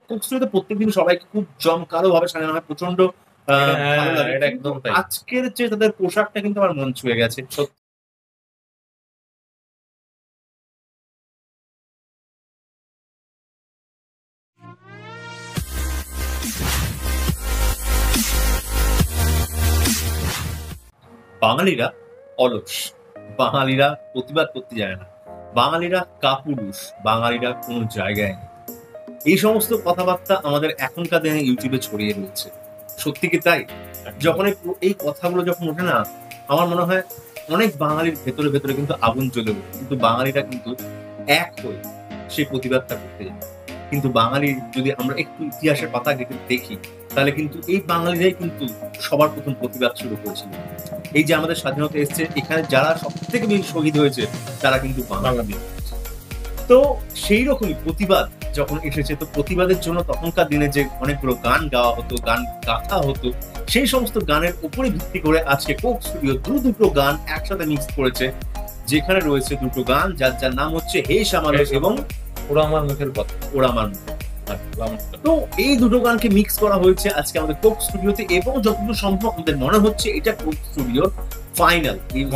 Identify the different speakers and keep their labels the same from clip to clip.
Speaker 1: Coke স্টুডিওতে প্রত্যেকদিন সবাইকে খুব জমকালো ভাবে সাজানো হয়, প্রচন্ড ভালো লাগে।
Speaker 2: এটা একদম তাই।
Speaker 1: আজকের যে তাদের পোশাকটা কিন্তু আমার মন ছুঁয়ে গেছে। বাঙালিরা অলস, বাঙালিরা প্রতিবাদ করতে যায় না, বাঙালিরা কাপুরুষ, বাঙালিরা কোনো জায়গায় নেই। এই সমস্ত কথাবার্তা আমাদের এখনকার দিনে ইউটিউবে ছড়িয়ে রয়েছে। সত্যি কি তাই? যখন এই কথাগুলো যখন ওঠে না, আমার মনে হয় অনেক বাঙালির ভেতরে ভেতরে কিন্তু আগুন জ্বলে ওঠে, কিন্তু বাঙালিরা কিন্তু এক হয়ে সেই প্রতিবাদটা করতে যায়। কিন্তু বাঙালির যদি আমরা একটু ইতিহাসের পাতা ঘেঁটে দেখি, তাহলে কিন্তু এই বাঙালিরাই কিন্তু সবার প্রথম প্রতিবাদ শুরু করেছিল। এই যে আমাদের স্বাধীনতা এসছে, এখানে যারা সব থেকে বেশি শহীদ হয়েছে তারা কিন্তু বাঙালি। তো সেই রকমই প্রতিবাদ যখন এসেছে, তো প্রতিবাদের জন্য তখনকার দিনে যে অনেকগুলো গান গাওয়া হতো, গান গাথা হতো, সেই সমস্ত গানের উপরে ভিত্তি করে আজকে কোক স্টুডিও দুটো গান একসাথে মিক্স করেছে, যেখানে রয়েছে দুটো গান যার যার নাম হচ্ছে হে শ্যামালো এবং
Speaker 2: ওরা আমার মুখের কথা।
Speaker 1: ওরা আমার মুখের। তো এই দুটো গানকে মিক্স করা হয়েছে আজকে আমাদের কোক স্টুডিওতে, এবং যতদূর সম্ভব আমাদের মনে হচ্ছে এটা কোক স্টুডিওর ফাইনাল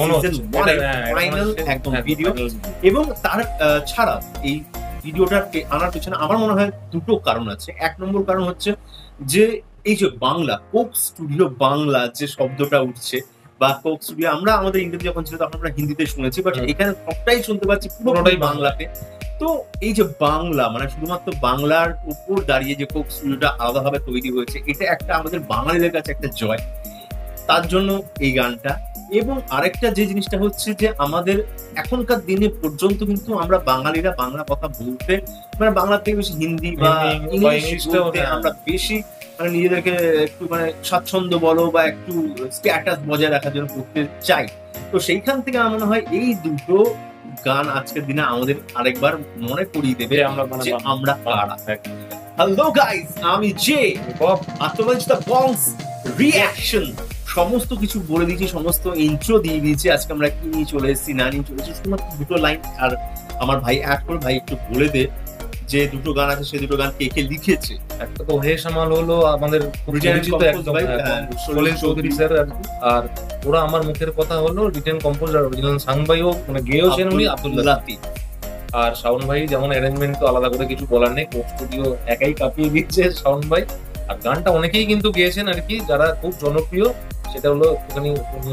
Speaker 1: ফাইনাল একদম ভিডিও। এবং তার ছাড়া এই ভিডিওটাকে আনার পেছনে আমার মনে হয় দুটো কারণ আছে। এক নম্বর কারণ হচ্ছে যে এই যে বাংলা, কোক স্টুডিও বাংলা যে শব্দটা উঠছে, বা কোক স্টুডিও আমরা আমাদের ইংরেজি যখন ছিল তখন আমরা হিন্দিতে শুনেছি, বাট এখানে সবটাই শুনতে পাচ্ছি পুরোটাই বাংলাতে। তো এই যে বাংলা, মানে শুধুমাত্র বাংলার উপর দাঁড়িয়ে যে কোক স্টুডিওটা আলাদাভাবে তৈরি হয়েছে, এটা একটা আমাদের বাঙালিদের কাছে একটা জয়, তার জন্য এই গানটা। এবং আরেকটা যে জিনিসটা হচ্ছে যে আমাদের এখনকার দিনে পর্যন্ত কিন্তু আমরা বাঙালিরা বাংলা কথা বলতে, মানে বাংলা থেকে বেশি হিন্দি বা ইংলিশ বলতে আমরা বেশি মানে নিজেদেরকে একটু মানে স্বাচ্ছন্দ্য বলো বা একটু স্ট্যাটাস বজায় রাখার জন্য করতে চাই। তো সেইখান থেকে আমার মনে হয় এই দুটো গান আজকের দিনে আমাদের আরেকবার মনে করিয়ে দেবে যে আমরা কারা। হ্যালো গাইস, আমি জে আত্মবাদিতা বংস রিঅ্যাকশন সমস্ত কিছু বলে দিয়েছি, সমস্ত ইন্ট্রো দিয়ে দিয়েছি। আজকে আমরা কি নিয়ে চলে এসেছি না নিয়ে চলে এসেছি, শুধুমাত্র দুটো লাইন। আর আমার ভাই অ্যাড করে, ভাই একটু বলে দে যে দুটো গান আছে, সেই দুটো গান কে কে লিখেছে।
Speaker 2: একটা তো হে শ্যামাল হলো আমাদের পরিচিত একদম সলিল চৌধুরী স্যার, আর ওরা আমার মুখের কথা হলো রিটেন কম্পোজার অরিজিনাল সাং ভাইও মানে গেয়েছেন উনি আব্দুল্লাহ লাতিফ। আর শাওন ভাই যেমন অ্যারেঞ্জমেন্ট তো আলাদা করে কিছু বলার নেই, কোক স্টুডিও একাই কাঁপিয়ে দিচ্ছে শাওন ভাই। আর গানটা অনেকেই কিন্তু গেয়েছেন আর কি, যারা খুব জনপ্রিয়, সেটা হলো একটুখানি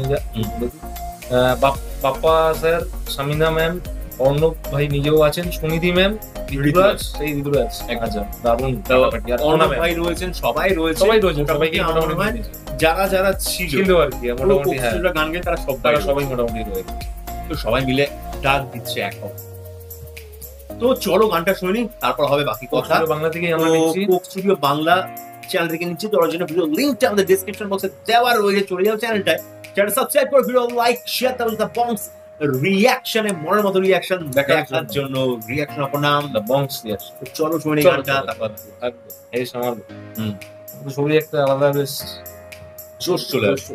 Speaker 2: বাপ্পা স্যার, সামিনা ম্যাম, অর্ণব ভাই নিজেও আছেন, সুনিধি ম্যাম, ঋতুরাজ, সেই ঋতুরাজ 1000 দারুণ
Speaker 1: অর্ণব ভাই রয়েছেন, সবাই রয়েছে,
Speaker 2: সবাইকে মোটামুটি
Speaker 1: যারা যারা ছিল
Speaker 2: আর কি মোটামুটি
Speaker 1: গান গেয়ে তারা
Speaker 2: সবাই মোটামুটি রয়েছে।
Speaker 1: তো সবাই মিলে ডাক দিচ্ছে এখন। তো চলো গানটা শুনি, তারপর হবে বাকি কথা।
Speaker 2: বাংলা থেকে আমরা নিচ্ছি,
Speaker 1: কোক স্টুডিও বাংলা চ্যানেল থেকে নিচ্ছি। তোর জন্য ভিডিও লিংকটা আমাদের ডেসক্রিপশন বক্সে দেওয়া রয়েছে, চলে যাও চ্যানেলটায়, চ্যানেল সাবস্ক্রাইব করে ভিডিও লাইক শেয়ার, তাহলে দ্য বংস রিঅ্যাকশনে মনের মতো রিঅ্যাকশন দেখার জন্য রিঅ্যাকশন অপর নাম দ্য বংস রিঅ্যাকশন। চলো শুনি গানটা, তারপর
Speaker 2: এই সামাল ছবি একটা আলাদা বেশ
Speaker 1: জোশ চলে আসছে।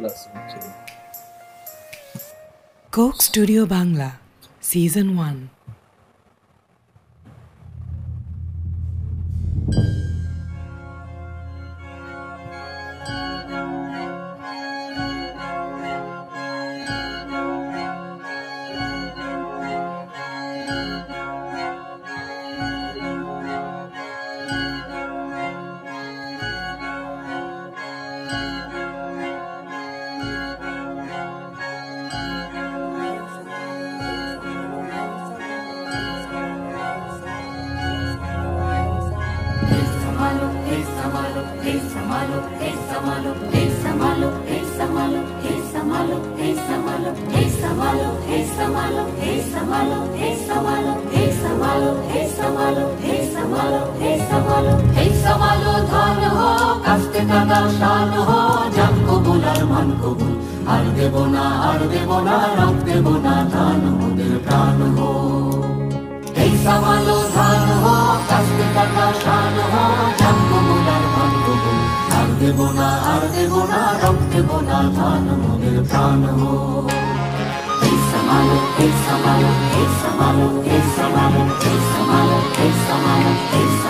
Speaker 3: Coke studio Bangla season 1।
Speaker 4: আর দেব না রং দেব না ধান মোদের প্রাণ হো। এই সামালো ধান হো, কাস্তে কাটা শান হো, জন্মমূলার মান কবুল। আর দেব না রং দেব না ধান মোদের প্রাণ হো। এই সামালো, এই সামালো, এই সামালো, এই সামালো, এই সামালো, এই সামালো, এই সামালো।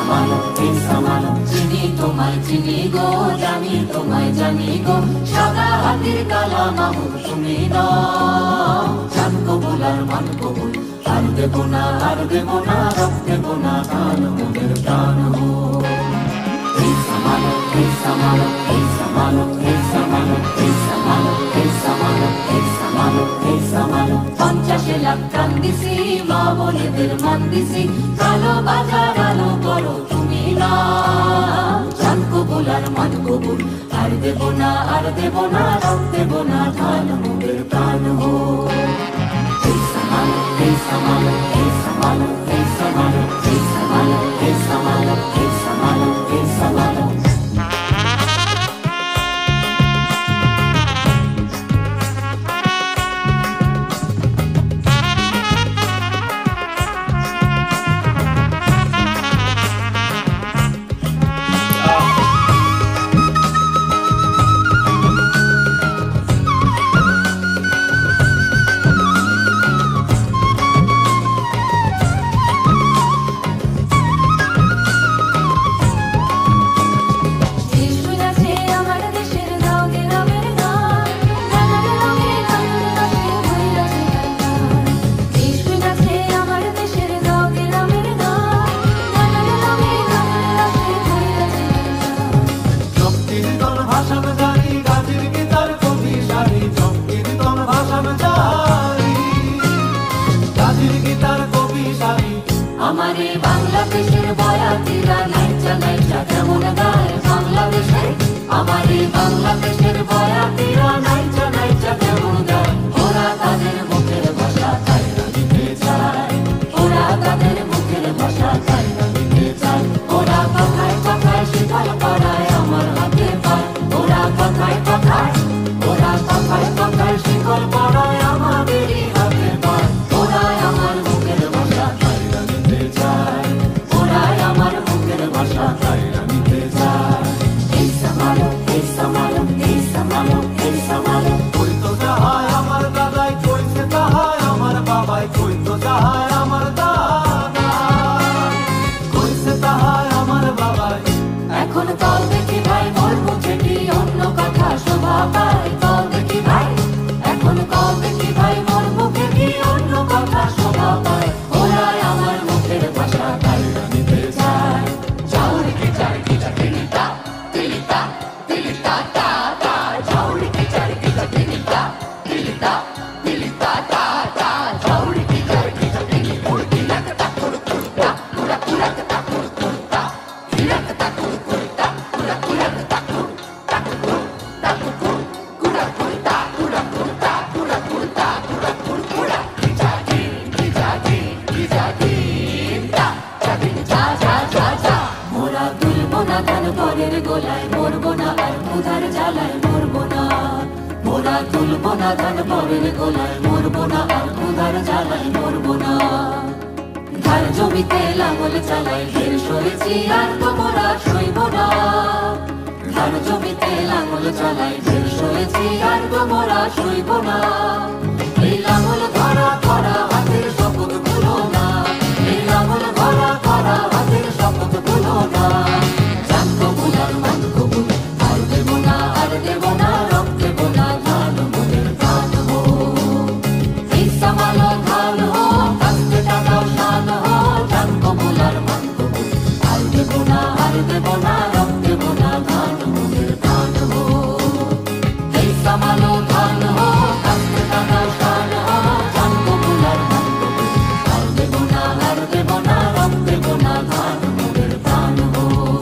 Speaker 4: সামালো এই সামালো চিনি তোমায় চিনি গো জানি তোমায় জানি গো সাদা হাতির কালা মাহুর তুমি না জান কবুল আর মান কবুল আর দেব না রব দেব না ধান মোদের প্রাণ হো এই সামালো এই সামালো এই সামালো এই সামালো এই সামালো এই সামালো এই সামালো এই সামালো 50 লাখ প্রাণ দিছি মা বোনেদের মান দিছি কালো বাজার আলো করো তুমি না জান কবুল আর মান কবুল আর দেব না রব দেব না ধান মোদের প্রাণ হো এই সামালো এই সামালো এই সামালো এই সামালো এই সামালো এই সামালো এই সামালো এই সামালো আমারে বাংলাদেশের বয়াতিরা নাইচা নাইচা কেমন গায় বাংলাদেশে আমারে বাংলাদেশের বয়াতিরা নাইচা নাইচা কেমন গায় ওরা তাদের মুখের ভাষা কায়রা দিতে চায় ওরা তাদের মুখের ভাষা কায়রা দিতে চায় ওরা কথায় কথায় শিকার করায় আমার হাতে পায় ওরা কথায় কথায় শিকল করায় আমাদেরই হাতে পায় ওরাই আমার মুখের ভাষা কায়রা দিতে চায় ওরাই আমার মুখের ভাষা কায়রা দিতে চায় এই সামালো এই সামালো এই সামালো এই সামালো
Speaker 5: কই তো যাহায় আমার দাদাই কইছে তাহায় আমার বাবাই কই তো যাহায় আমার দাদাই কইছে তাহায় আমার বাবাই
Speaker 4: এখন কল দেখি ভাই মোর মুখে কি অন্য কথা শোভা পায় কল দেখি ভাই এখন কল দেখি ভাই মোর মুখে কি অন্য কথা শোভা পায় ওরাই আমার মুখের ভাষা কায়রা দিতে চায় চাউরি কি চাই কি তিলিতা তিলিতা তিলিতা তা তা চাউরি কি চাই কি তিলিতা তিলিতা তিলিতা তা তা চাউরি কি চাই কি তিলিতা তিলিতা কুরকুরতা কুরা কুরাতা কুরকুরতা তিলিতা কুরকুরতা কুরা কুরাতা কুরকুরতা কুরকুরতা কুরকুরতা কুরকুরতা কুরকুরতা কুরকুরতা কিজাজি কিজাজি কিজাজি তা চাবি যা যা যা যা মোরা তুলবো না ধান পরের গোলায় মরবো না আর ক্ষুধার জ্বালায় মরবো না মোরা তুলবো না ধান পরের গোলায় মরবো না আর ক্ষুধার জ্বালায় মরবো না ধার জমিতে লাঙল চালাই ফের সরেছি আর তো মোরা সইব না ধার জমিতে লাঙল চালাই ফের সরেছি আর তো মোরা সইব না এই লাঙল ধরা ধরা হাতের শপথ ভুলো না এই লাঙল ধরা ধরা হাতের শপথ ভুলো না জান কবুল আর মান কবুল আর দেব না রব দেব না ধান মোদের প্রাণ হো এই সামালো ধান হো কাস্তে টাকা শান হো জান কবুল আর মান কবুল আর দেব না রব দেব না ধান মোদের প্রাণ হো এই সামালো ধান হো কাস্তে টাকা শান হো জান কবুল আর মান কবুল আর দেব না রব দেব না ধান মোদের প্রাণ হো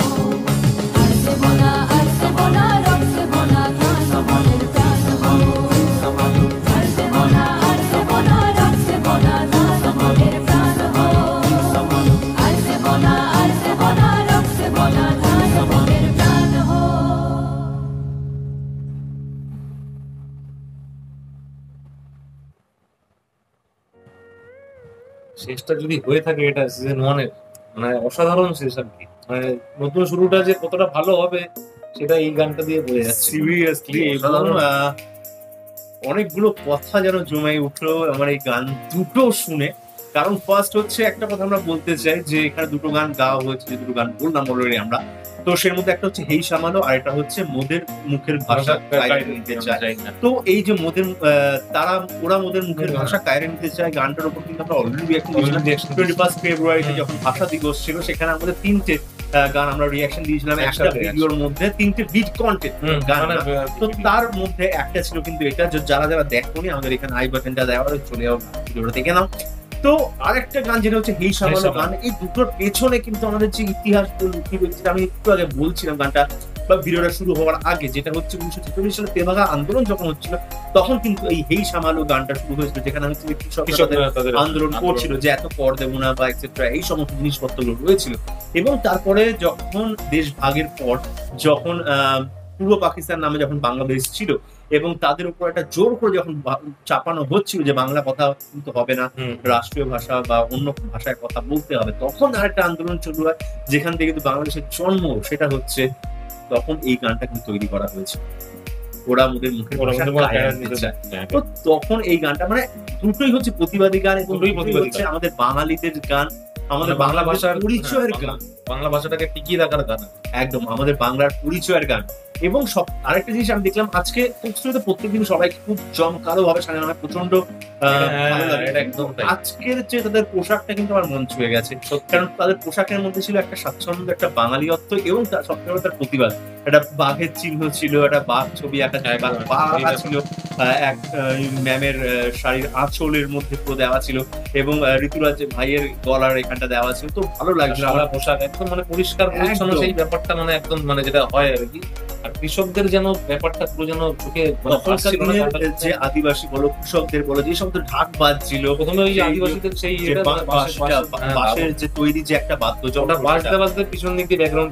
Speaker 4: আর দেব না রব দেব না ধান মোদের প্রাণ হো
Speaker 5: এই সামালো
Speaker 4: আর দেব না রব দেব না ধান মোদের প্রাণ হো
Speaker 5: এই সামালো
Speaker 4: আর দেব না রব দেব না ধান মোদের প্রাণ হো
Speaker 2: শেষটা যদি হয়ে থাকে এটা সিজন 1 এর মানে অসাধারণ শেষ আর কি মানে নতুন শুরুটা যে কতটা ভালো হবে সেটা এই গানটা দিয়ে বোঝা যাচ্ছে
Speaker 1: সিরিয়াসলি এবং অনেকগুলো কথা যেন জমে উঠলো আমার এই গান দুটো শুনে কারণ ফার্স্ট হচ্ছে একটা কথা আমরা বলতে চাই যে এখানে দুটো গান গাওয়া হয়েছে, যে দুটো গান বললাম অলরেডি আমরা। তো সের মধ্যে একটা হচ্ছে হেই সামালো, আর এটা হচ্ছে মোদের মুখের ভাষা কায়রে নিতে চায়। তো এই যে মোদের ওরা মোদের মুখের ভাষা কায়রে নিতে চায় গানটার উপর কিন্তু আমরা অলরেডি রিঅ্যাকশন দিয়েছিলাম 21 ফেব্রুয়ারিতে যখন ভাষা দিবস ছিল। সেখানে আমাদের 3টে গান আমরা রিঅ্যাকশন দিয়েছিলাম একটা ভিডিওর মধ্যে, 3টে বিট কন্টেন্ট গান। তো তার মধ্যে একটা ছিল কিন্তু এটা, যারা যারা দেখোনি আমাদের এখানে আই বাটনটা দেওয়া চলে যাও ভিডিওটা দেখে নাও। তো আরেকটা গান যেটা হচ্ছে হেই সামালো গান, এই দুটোর পেছনে কিন্তু আমাদের যে ইতিহাস লুকিয়ে রয়েছে, আমি একটু আগে বলছিলাম গানটা বা ভিডিওটা শুরু হওয়ার আগে, যেটা হচ্ছে 1946 সালে তেভাগা আন্দোলন যখন হচ্ছিল তখন কিন্তু এই হেই সামালো গানটা শুরু হয়েছিল, যেখানে হচ্ছে কৃষকরা আন্দোলন করছিল যে এত কর দেবো না বা এক্সেট্রা, এই সমস্ত জিনিসপত্রগুলো রয়েছিল। এবং তারপরে যখন দেশ ভাগের পর যখন পূর্ব পাকিস্তান নামে যখন বাংলাদেশ ছিল এবং তাদের উপর একটা জোর করে যখন চাপানো হচ্ছিল যে বাংলা কথা কিন্তু হবে না, রাষ্ট্রীয় ভাষা বা অন্য ভাষায় কথা বলতে হবে, তখন আরেকটা আন্দোলন শুরু হয় যেখান থেকে কিন্তু বাংলাদেশের জন্ম। সেটা হচ্ছে তখন এই গানটা কিন্তু তৈরি করা হয়েছে, ওরা মোদের মুখের ভাষা কায়রে নিতে চায়। তো তখন এই গানটা মানে দুটোই হচ্ছে প্রতিবাদী গান এবং দুটোই হচ্ছে আমাদের বাঙালিদের গান, আমাদের বাংলা ভাষার পরিচয়ের গান,
Speaker 2: বাংলা ভাষাটাকে টিকিয়ে রাখার গান, একদম আমাদের বাংলার পরিচয়ের গান। এবং সব আরেকটা জিনিস আমি দেখলাম আজকে প্রত্যেকদিন সবাই খুব জমকালো ভাবে সাজানো হয়, প্রচন্ড ভালো লাগে একদম। আজকের যে তাদের পোশাকটা কিন্তু আমার মন ছুঁয়ে গেছে, কারণ তাদের পোশাকের মধ্যে ছিল একটা স্বাচ্ছন্দ্য, একটা বাঙালিত্ব এবং তার সবথেকে তার প্রতিবাদ। একটা বাঘের চিহ্ন ছিল, একটা বাঘ ছবি আঁকা ছিল, এক ম্যামের শাড়ির আঁচলের মধ্যে পুরো দেওয়া ছিল এবং ঋতুরাজ ভাইয়ের গলার এখানটা দেওয়া ছিল। তো ভালো লাগছিল আমার পোশাক, একদম মানে পরিষ্কার পরিচ্ছন্ন সেই ব্যাপারটা, মানে একদম মানে যেটা হয় আর কি। আর কৃষকদের যেন ব্যাপারটা পুরো যেন চোখে যে আদিবাসী বলো কৃষকদের বলো যে সমস্ত ঢাক বাজছিল প্রথমে, ওই আদিবাসীদের সেই বাঁশের যে তৈরি যে একটা বাদ্যযন্ত্র, ওটা বাজতে বাজতে পিছন দিকে ব্যাকগ্রাউন্ড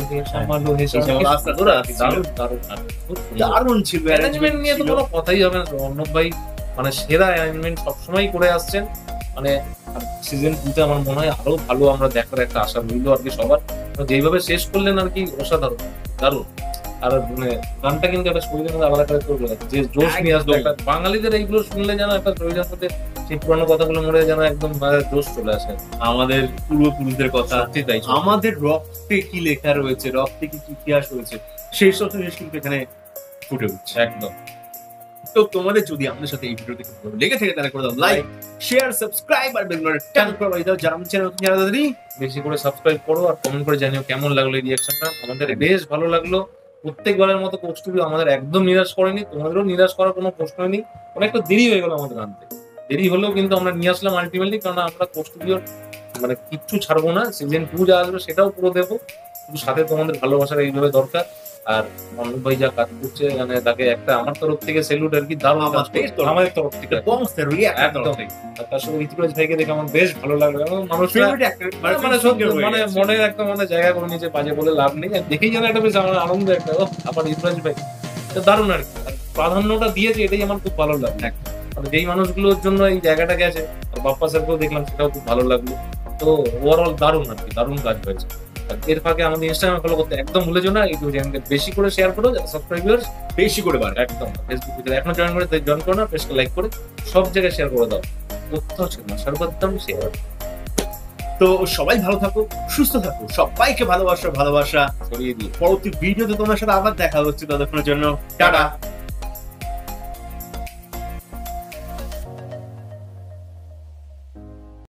Speaker 2: দারুণ ছিল। অ্যারেঞ্জমেন্ট নিয়ে তো কোনো কথাই হবে না, অর্ণব ভাই মানে সেরা অ্যারেঞ্জমেন্ট সবসময় করে আসছেন। মানে সিজন 2 তে আমার মনে হয় আরো ভালো আমরা দেখার একটা আশা রইল আর কি সবার। যেইভাবে শেষ করলেন আর কি অসাধারণ, দারুণ। আর মানে গানটা কিন্তু একটা শরীরের মধ্যে আলাদা করে যে জোশ নিয়ে আসবে, একটা বাঙালিদের এইগুলো শুনলে যেন একটা শরীরের মধ্যে সেই পুরোনো কথাগুলো মনে যেন একদম জোশ চলে আসে। আমাদের পূর্বপুরুষদের কথা, আমাদের রক্তে কি লেখা রয়েছে, রক্তে কি ইতিহাস রয়েছে, সেই সব জিনিস কিন্তু এখানে ফুটে উঠছে একদম। তো তোমাদের যদি আমাদের সাথে এই ভিডিওটি ভালো লেগে থাকে তাহলে করে দাও লাইক, শেয়ার, সাবস্ক্রাইব আর বেল বাটন টান করে দাও। যারা চ্যানেল নতুন যারা তাদেরই বেশি করে সাবস্ক্রাইব করো আর কমেন্ট করে জানিও কেমন লাগলো এই রিঅ্যাকশনটা। আমাদের বেশ ভালো লাগলো। প্রত্যেকবারের মতো কোক স্টুডিও আমাদের একদম নিরাশ করেনি, তোমাদেরও নিরাশ করার কোনো প্রশ্নই নেই। অনেকটা দেরি হয়ে গেল আমাদের আনতে, দেরি হলেও কিন্তু আমরা নিয়ে আসলাম আলটিমেটলি, কারণ আমরা কোক স্টুডিওর মানে কিচ্ছু ছাড়বো না। সিজন 2 যা আসবে সেটাও পুরো দেবো, কিন্তু সাথে তোমাদের ভালোবাসার এইভাবে দরকার। আর অর্ণব ভাই যা কাজ করছে মানে তাকে একটা আমার তরফ থেকে সেলুট আর কি, দারুণ আমাদের তরফ থেকে একদম। আর তার সঙ্গে ঋতুরাজ ভাইকে দেখে আমার বেশ ভালো লাগলো এবং মানুষ মানে মনে একটা মানে জায়গা করে নিয়েছে, বাজে বলে লাভ নেই। দেখেই যেন একটা বেশ আমার আনন্দ একটা, আবার ঋতুরাজ ভাই দারুণ আর কি। প্রাধান্যটা দিয়েছে এটাই আমার খুব ভালো লাগলো। মানে যেই মানুষগুলোর জন্য এই জায়গাটা গেছে, বাপ্পা স্যারকেও দেখলাম সেটাও খুব ভালো লাগলো। তো ওভারঅল দারুণ আর কি, দারুণ কাজ হয়েছে। এর ফাঁকে আমাদের ইনস্টাগ্রাম ফলো করতে একদম ভুলে যাও না, ইউটিউব চ্যানেলকে বেশি করে শেয়ার করো, সাবস্ক্রাইবার বেশি করে বাড়ে একদম। ফেসবুক পেজে এখনো জয়েন করো না, পেজটা লাইক করে সব জায়গায় শেয়ার করে দাও। তথ্য ছিল না সর্বোত্তম শেয়ার। তো সবাই ভালো থাকো, সুস্থ থাকো, সবাইকে ভালোবাসা ছড়িয়ে দিই। পরবর্তী ভিডিওতে তোমার সাথে আবার দেখা হচ্ছে, ততক্ষণের জন্য টাটা।